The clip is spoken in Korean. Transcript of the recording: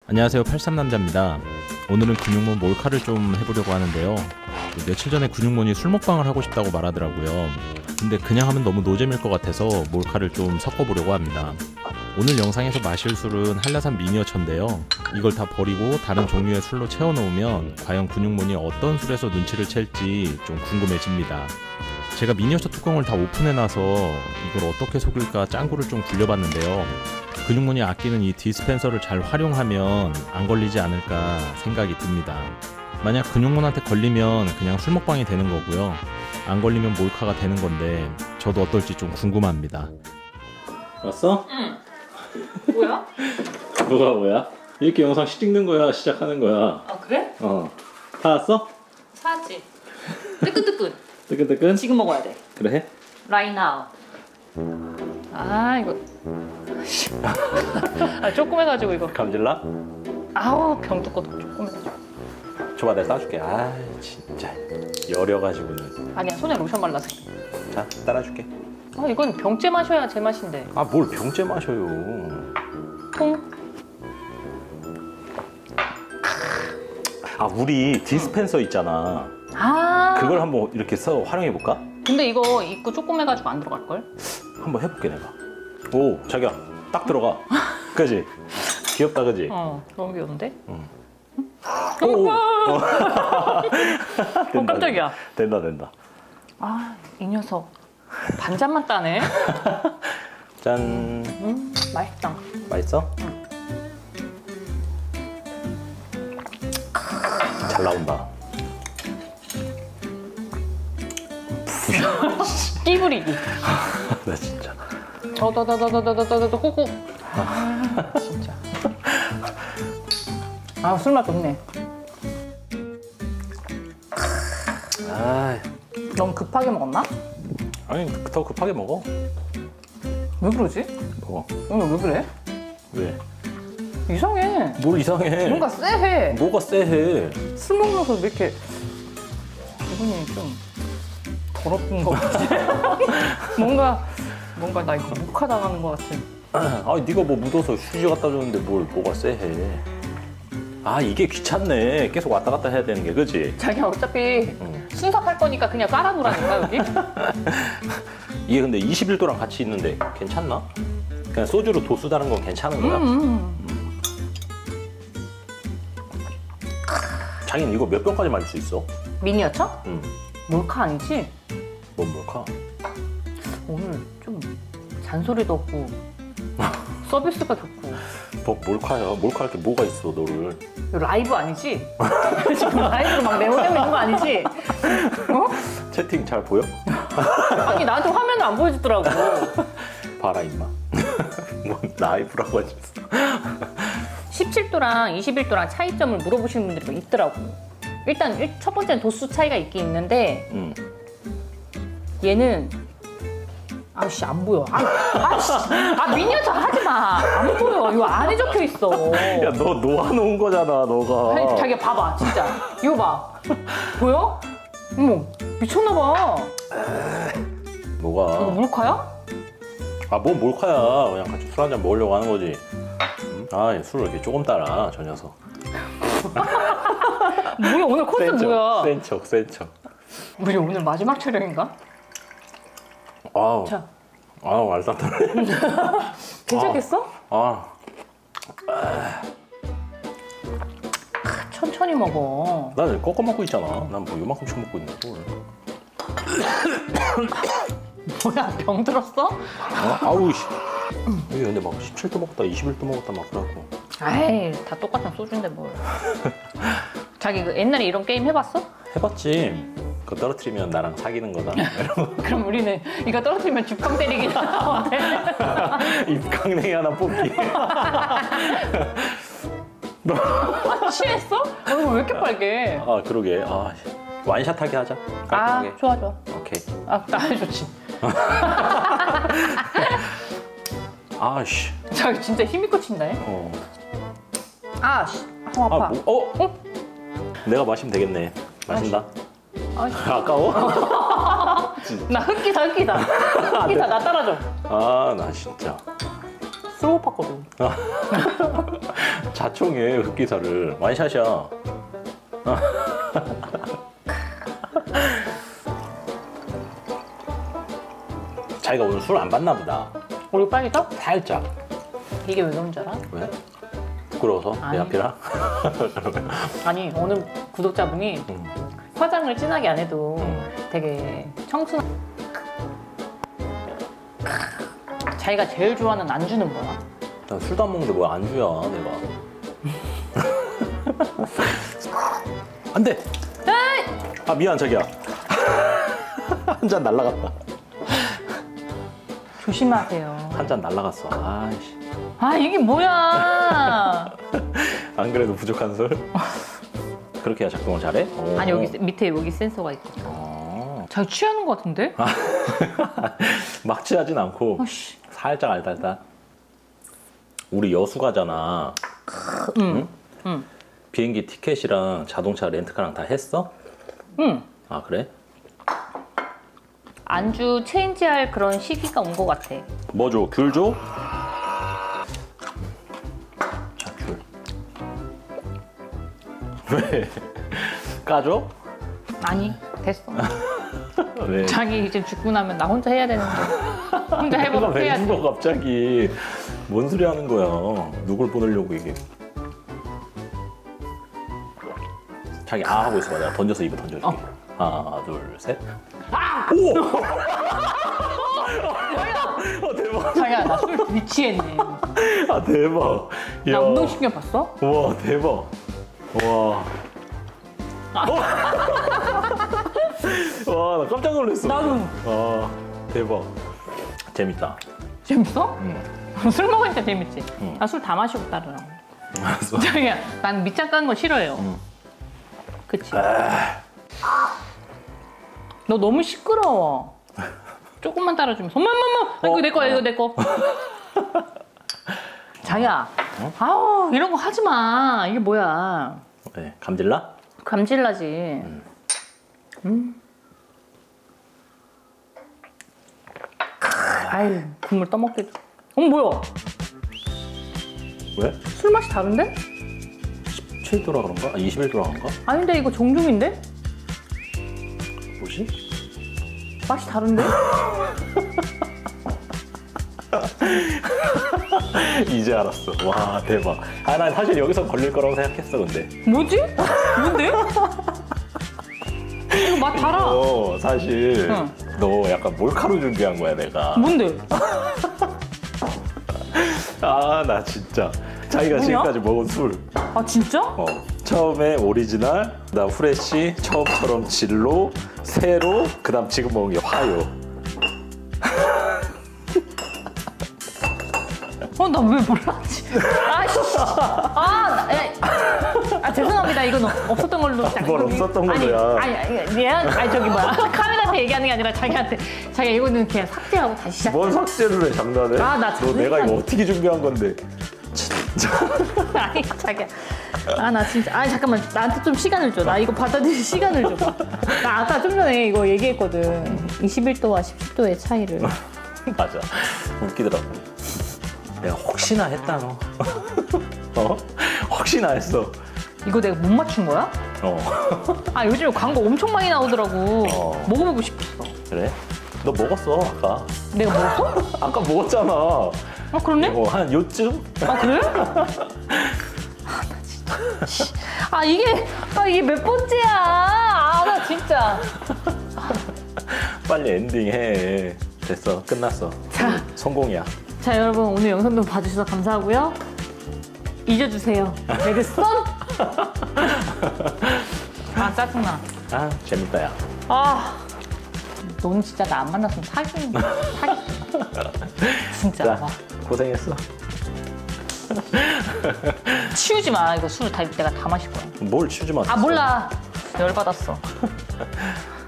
안녕하세요, 83남자입니다. 오늘은 근육몬 몰카를 좀 해보려고 하는데요. 며칠 전에 근육몬이 술 먹방을 하고 싶다고 말하더라고요. 근데 그냥 하면 너무 노잼일 것 같아서 몰카를 좀 섞어보려고 합니다. 오늘 영상에서 마실 술은 한라산 미니어처인데요. 이걸 다 버리고 다른 종류의 술로 채워놓으면 과연 근육몬이 어떤 술에서 눈치를 챌지 좀 궁금해집니다. 제가 미니어처 뚜껑을 다 오픈해놔서 이걸 어떻게 속일까 짱구를 좀 굴려봤는데요. 근육몬이 아끼는 이 디스펜서를 잘 활용하면 안 걸리지 않을까 생각이 듭니다. 만약 근육몬한테 걸리면 그냥 술 먹방이 되는 거고요. 안 걸리면 몰카가 되는 건데 저도 어떨지 좀 궁금합니다. 왔어? 응. 뭐야? 뭐야? 이렇게 영상 찍는 거야? 시작하는 거야? 아 그래? 다 왔어? 사지. 뜨끈뜨끈. 뜨끈뜨끈? 지금 먹어야 돼. 그래? Right now. 아 이거. 아 조금 해가지고 이거. 감질나? 아우 병 뚜껑도 조금 해가지고. 줘봐, 내가 따줄게. 아 진짜 여려가지고는. 아니야 손에 로션 발라서. 자, 따라줄게. 아 이건 병째 마셔야 제맛인데. 아 뭘 병째 마셔요. 통. 아 우리 디스펜서 있잖아. 아. 그걸 한번 이렇게 써 활용해 볼까? 근데 이거 입구 조금 해가지고 안 들어갈 걸? 한번 해볼게 내가. 오 자기야 딱 들어가. 그지? 귀엽다 그지? 너무 귀여운데? 응. 오. 된다, 깜짝이야. 된다. 아 이 녀석 반잔만 따네. 짠. 맛있다. 맛있어? 응. 잘 나온다. 끼부리기. 나 진짜. 더더더더더더더더 호호. 아 진짜. 아 술맛 좋네. 아, 너무 급하게 먹었나? 아니 더 급하게 먹어. 왜 그러지? 먹어. 오늘 왜 그래? 왜? 이상해. 뭘 이상해? 뭔가 쎄해. 뭐가 쎄해? 술 먹으면서 왜 이렇게 기분이 좀 더럽은 것 같지? 뭔가 나 이거 묵하당하는 것 같은. 아 네가 뭐 묻어서 휴지 갖다 줬는데 뭐가 쎄해? 아 이게 귀찮네. 계속 왔다 갔다 해야 되는 게 그지? 자기야 어차피 순삭할 거니까 그냥 깔아놓으라니까 여기. 이게 근데 21도랑 같이 있는데 괜찮나? 그냥 소주로 도수 다는 건 괜찮은 거야? 자기는 이거 몇 병까지 마실 수 있어? 미니어처? 응. 몰카 아니지? 뭔 몰카? 오늘 좀 잔소리도 없고 서비스가 좋고. 뭐 몰카야? 몰카할 게 뭐가 있어 너를? 이거 라이브 아니지? 지금 라이브로 막 내보내고 있는 거 아니지? 어? 채팅 잘 보여? 아니 나한테 화면을 안 보여주더라고. 봐라 임마. 뭐 라이브라고 하지. 17도랑 21도랑 차이점을 물어보시는 분들이 있더라고. 일단 첫 번째는 도수 차이가 있긴 있는데 얘는 아씨 안 보여. 미니어처 하지 마. 안 보여. 이거 안에 적혀 있어. 야 너 놓아놓은 거잖아 너가. 아니, 자기가 봐봐 진짜. 이거 봐. 보여? 어머 미쳤나 봐. 뭐가? 이거 몰카야? 아 뭔 몰카야. 그냥 같이 술 한잔 먹으려고 하는 거지. 아 술을 이렇게 조금 따라 저 녀석. 뭐야 오늘 컨셉 뭐야? 센 척. 우리 오늘 마지막 촬영인가? 아우. 자. 아우 알싸하네. 괜찮겠어? 천천히 먹어. 나 꺾어 먹고 있잖아. 난 뭐 요만큼 쳐 먹고 있는 걸. 뭐야 병 들었어? 아우 씨. 이게 근데 막 17도 먹었다 21도 먹었다 막 그러고. 아이 다 똑같은 소주인데 뭘. 자기 그 옛날에 이런 게임 해봤어? 해봤지. 그거 떨어뜨리면 나랑 사귀는 거다. 그럼 우리는 이거 떨어뜨리면 죽방 때리기다. 입강냉이 하나 뽑기. 취했어? 얼굴 왜 이렇게 빨개? 아 그러게. 아 완샷 하게 하자. 깔끔하게. 좋아. 오케이. 나 좋지. 아씨. 자기 진짜 힘이 꽂힌다. 아씨. 아파. 내가 마시면 되겠네. 마신다. 아까워? 나 흑기다. 흑기다 나 따라줘. 아 나 진짜 술 못 봤거든. 자청해 흑기사를. 완샷이야. 자기가 오늘 술 안 받나 보다. 얼굴 빨개져? 살짝. 이게 왜 그런 줄 알아? 왜? 부끄러워서? 내 아니. 앞이라? 아니 오늘 구독자분이 화장을 진하게 안 해도 되게 청순. 자기가 제일 좋아하는 안주는 뭐야? 난 술도 안 먹는데 뭐 안주야 내가. 안 돼! 아 미안 자기야. 한 잔 날라갔다. 조심하세요. 한 잔 날라갔어. 아이씨. 아 이게 뭐야? 안 그래도 부족한 술? 그렇게 해야 작동을 잘해? 오. 아니 여기 밑에 여기 센서가 있거든. 잘 취하는 것 같은데? 막 취하진 않고 아씨. 살짝 알달달. 우리 여수 가잖아. 응? 비행기 티켓이랑 자동차 렌트카랑 다 했어? 응. 아 그래? 안주 체인지할 그런 시기가 온 것 같아. 뭐 줘? 귤 줘? 자, 귤. 왜? 까줘? 아니 됐어. 왜? 자기 이제 죽고 나면 나 혼자 해야 되는데. 혼자 해보고 왜 해야지. 죽어 갑자기? 뭔 소리 하는 거야? 누굴 보내려고 이게? 자기 아 하고 있어봐. 내가 던져서 입에 던져줄게. 하나, 둘, 셋. 오! 대박. 자기야 나 술 미치겠네. 아 대박. 나 이야. 운동신경 봤어? 와 대박. 와. 와, 나 깜짝 놀랐어. 나도. 아, 대박. 재밌다. 재밌어? 응. 술 먹으니까 재밌지. 응. 나 술 다 마시고 따르라고. 알았어. 자기야 난 밑장 까는 거 싫어해요. 그치? 너 너무 시끄러워. 조금만 따라주면 엄마엄마 이거 내 거야 이거 내 거. 자기야 아우 이런 거 하지 마. 이게 뭐야. 네, 감질나? 감질나지. 아유 국물 떠먹기도. 뭐야? 왜? 술 맛이 다른데? 17도라 그런가? 아, 21도라 그런가? 아닌데 이거 정중인데? 뭐지? 맛이 다른데? 이제 알았어. 와, 대박. 아, 난 사실 여기서 걸릴 거라고 생각했어, 근데. 뭐지? 뭔데? 이거 맛 달아. 사실 응. 너 약간 몰카로 준비한 거야, 내가. 뭔데? 아, 나 진짜. 자기가 뭐야? 지금까지 먹은 술. 아 진짜? 처음에 오리지널, 그다음 후레쉬, 처음처럼 진로, 세로, 그다음 지금 먹은 게 화요. 나 왜 몰랐지? 아씨. 죄송합니다. 이건 없었던 걸로. 뭘 없었던 걸로야. 아니 저기 뭐야. 카메라한테 얘기하는 게 아니라 자기가 이거는 그냥 삭제하고 다시 시작. 뭔 삭제를 해, 장난해? 나 너 내가 이거 장난이야. 어떻게 준비한 건데? 아니 자기야. 나 진짜. 아니 잠깐만. 나한테 좀 시간을 줘. 나 이거 받아들일 시간을 줘. 나 아까 좀 전에 이거 얘기했거든. 21도와 17도의 차이를. 맞아. 웃기더라고. 내가 혹시나 했다 너. 혹시나 했어. 이거 내가 못 맞춘 거야? 요즘에 광고 엄청 많이 나오더라고. 먹어보고 싶었어. 그래? 너 먹었어 아까. 내가 먹었어? 아까 먹었잖아. 그러네? 한 요쯤? 그래? 나 진짜. 이게 몇 번째야? 나 진짜. 빨리 엔딩해. 됐어. 끝났어. 자. 성공이야. 자, 여러분 오늘 영상도 봐주셔서 감사하고요. 잊어주세요. 알겠어? 짜증나. 재밌다 야. 넌 진짜 나 안 만났으면 사귀. 진짜. 자, 고생했어. 치우지 마. 이거 술 내가 다 마실 거야. 뭘 치우지 마. 몰라. 열받았어.